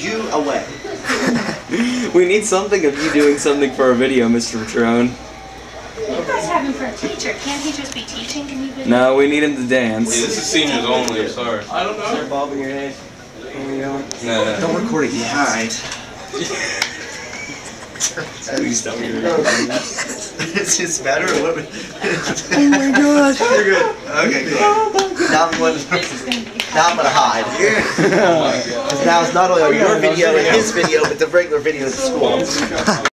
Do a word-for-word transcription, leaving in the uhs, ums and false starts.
you away. We need something of you doing something for our video, Mister Petrone. You guys have him for a teacher. Can't he just be teaching? Can you No, we need him to dance. Yeah, this is seniors only, I'm sorry. I don't know. Is there a bulb in your head? No, no. Don't record it yet. Alright. Please tell me you're Is this better or what? Oh my gosh. You're good. Okay, good. Now I'm going to, now I'm going to hide. Oh my God. Now it's not only on your video and his video, but the regular video at school.